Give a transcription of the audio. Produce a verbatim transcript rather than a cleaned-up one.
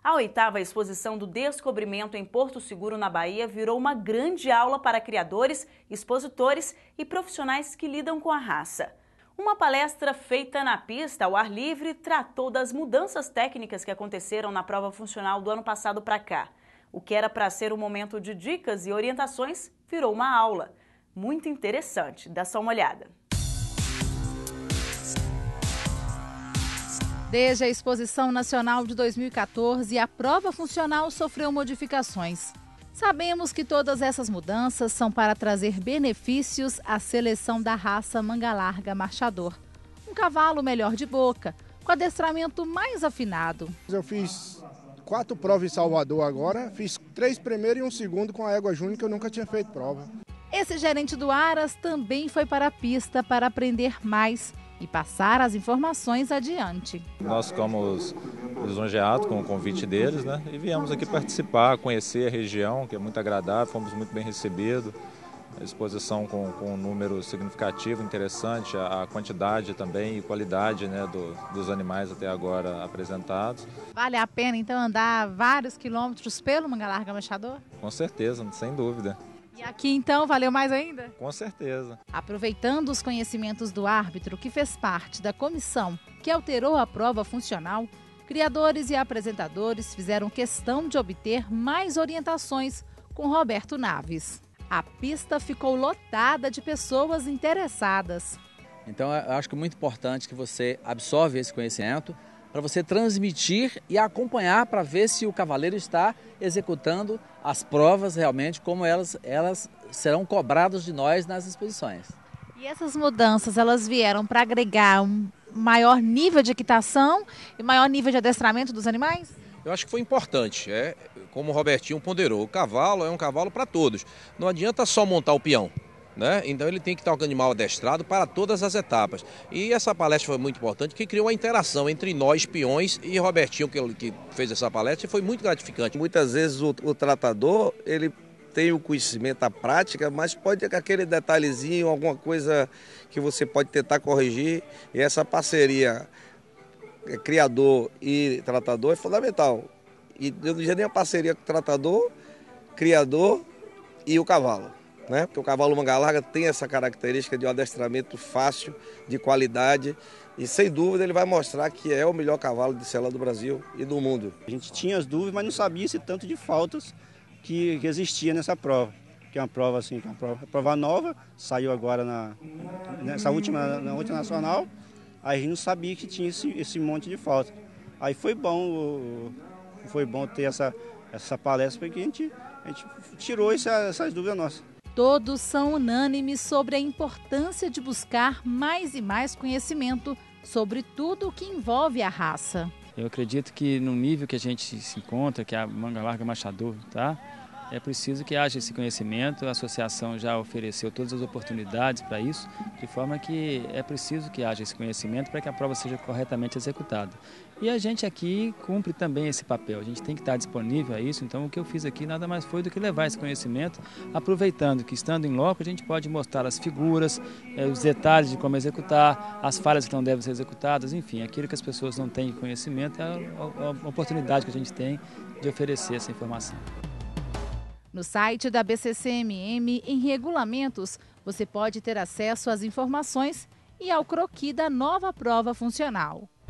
A oitava exposição do descobrimento em Porto Seguro, na Bahia, virou uma grande aula para criadores, expositores e profissionais que lidam com a raça. Uma palestra feita na pista, ao ar livre, tratou das mudanças técnicas que aconteceram na prova funcional do ano passado para cá. O que era para ser um momento de dicas e orientações virou uma aula. Muito interessante, dá só uma olhada. Desde a Exposição Nacional de dois mil e quatorze, a prova funcional sofreu modificações. Sabemos que todas essas mudanças são para trazer benefícios à seleção da raça manga larga marchador. Um cavalo melhor de boca, com adestramento mais afinado. Eu fiz quatro provas em Salvador agora, fiz três primeiros e um segundo com a égua júnior, que eu nunca tinha feito prova. Esse gerente do Aras também foi para a pista para aprender mais e passar as informações adiante. Nós ficamos lisonjeados com o convite deles, né? E viemos aqui participar, conhecer a região, que é muito agradável, fomos muito bem recebidos. A exposição com, com um número significativo, interessante, a quantidade também e qualidade, né, do, dos animais até agora apresentados. Vale a pena então andar vários quilômetros pelo manga larga marchador? Com certeza, sem dúvida. E aqui então valeu mais ainda? Com certeza. Aproveitando os conhecimentos do árbitro que fez parte da comissão que alterou a prova funcional, criadores e apresentadores fizeram questão de obter mais orientações com Roberto Naves. A pista ficou lotada de pessoas interessadas. Então eu acho que é muito importante que você absorva esse conhecimento para você transmitir e acompanhar para ver se o cavaleiro está executando as provas realmente como elas, elas serão cobradas de nós nas exposições. E essas mudanças, elas vieram para agregar um maior nível de equitação e maior nível de adestramento dos animais? Eu acho que foi importante, é, como o Robertinho ponderou, o cavalo é um cavalo para todos, não adianta só montar o peão. Né? Então ele tem que estar com o animal adestrado para todas as etapas. E essa palestra foi muito importante, que criou uma interação entre nós, peões, e Robertinho, que, que fez essa palestra, e foi muito gratificante. Muitas vezes o, o tratador, ele tem o conhecimento, a prática, mas pode ter aquele detalhezinho, alguma coisa que você pode tentar corrigir. E essa parceria criador e tratador é fundamental. E eu não diria nem a parceria com o tratador, criador e o cavalo. Né? Porque o cavalo manga larga tem essa característica de um adestramento fácil, de qualidade, e sem dúvida ele vai mostrar que é o melhor cavalo de sela do Brasil e do mundo. A gente tinha as dúvidas, mas não sabia esse tanto de faltas que, que existia nessa prova. Que é uma prova assim, que é uma prova, uma prova nova, saiu agora na, nessa última, na última nacional, aí a gente não sabia que tinha esse, esse monte de faltas. Aí foi bom, foi bom ter essa, essa palestra, porque a gente, a gente tirou essa, essas dúvidas nossas. Todos são unânimes sobre a importância de buscar mais e mais conhecimento sobre tudo o que envolve a raça. Eu acredito que no nível que a gente se encontra, que é a manga larga marchador, tá? É preciso que haja esse conhecimento, a associação já ofereceu todas as oportunidades para isso, de forma que é preciso que haja esse conhecimento para que a prova seja corretamente executada. E a gente aqui cumpre também esse papel, a gente tem que estar disponível a isso, então o que eu fiz aqui nada mais foi do que levar esse conhecimento, aproveitando que estando em loco a gente pode mostrar as figuras, os detalhes de como executar, as falhas que não devem ser executadas, enfim, aquilo que as pessoas não têm conhecimento é a oportunidade que a gente tem de oferecer essa informação. No site da B C C M M, em regulamentos, você pode ter acesso às informações e ao croquis da nova prova funcional.